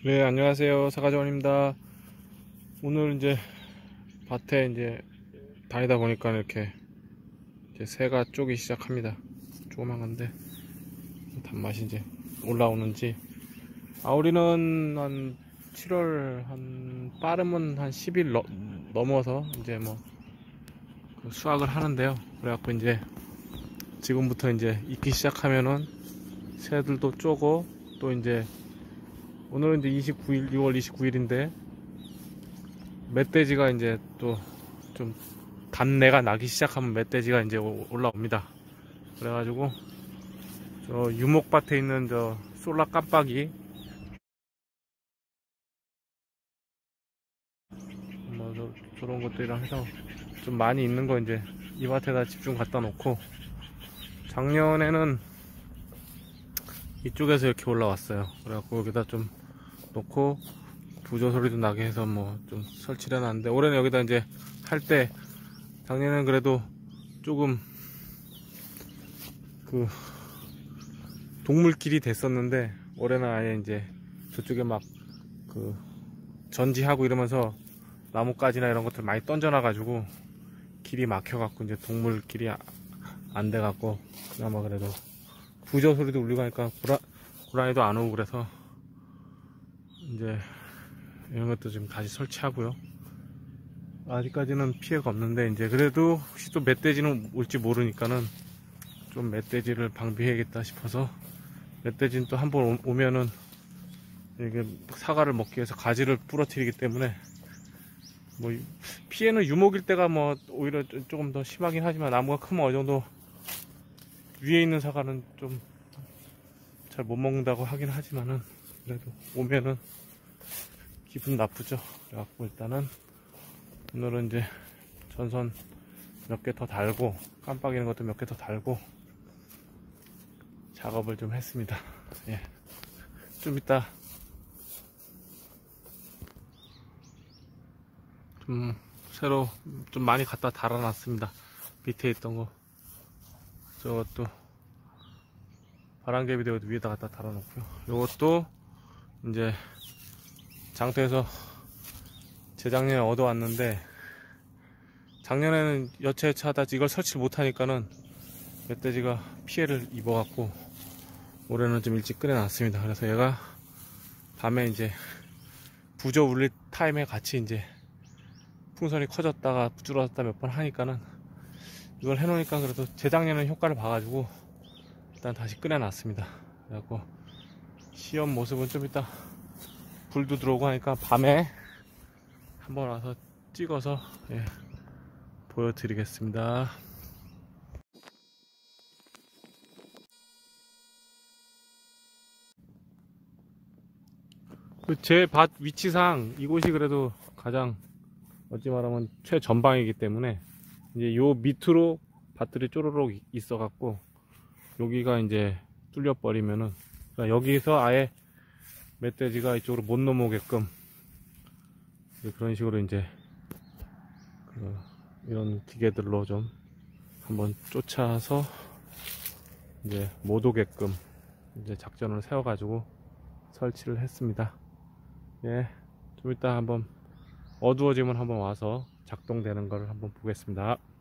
네, 안녕하세요. 사과정원입니다. 오늘 이제 밭에 이제 다니다 보니까 이렇게 이제 새가 쪼기 시작합니다. 조그만 건데 단맛이 이제 올라오는지. 우리는 한 7월 한 빠르면 한 10일 넘어서 이제 뭐 수확을 하는데요. 그래갖고 이제 지금부터 이제 익기 시작하면은 새들도 쪼고, 또 이제 오늘은 이제 29일, 6월 29일인데 멧돼지가 이제 또 좀 단내가 나기 시작하면 멧돼지가 이제 올라옵니다. 그래가지고 저 유목밭에 있는 저 솔라 깜빡이 뭐 저런 것들이랑 해서 좀 많이 있는 거 이제 이 밭에다 집중 갖다 놓고, 작년에는 이쪽에서 이렇게 올라왔어요. 그래갖고 여기다 좀 놓고 부조 소리도 나게 해서 뭐 좀 설치를 해놨는데, 올해는 여기다 이제 할 때, 작년에는 그래도 조금 그 동물길이 됐었는데 올해는 아예 이제 저쪽에 막 그 전지하고 이러면서 나뭇가지나 이런 것들 많이 던져놔가지고 길이 막혀갖고 이제 동물길이 안 돼갖고, 그나마 그래도 부조 소리도 울리고 하니까 고라니도 안 오고, 그래서 이제 이런 것도 지금 다시 설치하고요. 아직까지는 피해가 없는데, 이제 그래도 혹시 또 멧돼지는 올지 모르니까는 좀 멧돼지를 방비해야겠다 싶어서, 멧돼지는 또 한번 오면은 이게 사과를 먹기 위해서 가지를 부러뜨리기 때문에, 뭐 피해는 유목일 때가 뭐 오히려 조금 더 심하긴 하지만, 나무가 크면 어느 정도 위에 있는 사과는 좀 잘 못 먹는다고 하긴 하지만은, 그래도 오면은 기분 나쁘죠. 그래갖고 일단은 오늘은 이제 전선 몇 개 더 달고, 깜빡이는 것도 몇 개 더 달고 작업을 좀 했습니다. 예. 좀 이따 좀 새로 좀 많이 갖다 달아놨습니다. 밑에 있던 거 저것도 바람개비 대고 위에다 갖다 달아놓고요. 요것도 이제 장터에서 재작년에 얻어왔는데, 작년에는 여차여차하다 이걸 설치를 못하니까는 멧돼지가 피해를 입어갖고 올해는 좀 일찍 꺼내놨습니다. 그래서 얘가 밤에 이제 부저 울릴 타임에 같이 이제 풍선이 커졌다가 줄어졌다 몇 번 하니까는, 이걸 해놓으니까 그래도 재작년에 효과를 봐가지고 일단 다시 꺼내놨습니다. 그래갖고 시험 모습은 좀 이따 불도 들어오고 하니까 밤에 한번 와서 찍어서 보여드리겠습니다. 제 밭 위치상 이곳이 그래도 가장 어찌 말하면 최전방이기 때문에, 이제 요 밑으로 밭들이 쪼르륵 있어 갖고 여기가 이제 뚫려 버리면은, 그러니까 여기서 아예 멧돼지가 이쪽으로 못 넘어오게끔 그런 식으로 이제 이런 기계들로 좀 한번 쫓아서 이제 못 오게끔 이제 작전을 세워 가지고 설치를 했습니다. 예, 좀 이따 한번 어두워지면 한번 와서 작동되는 걸 한번 보겠습니다.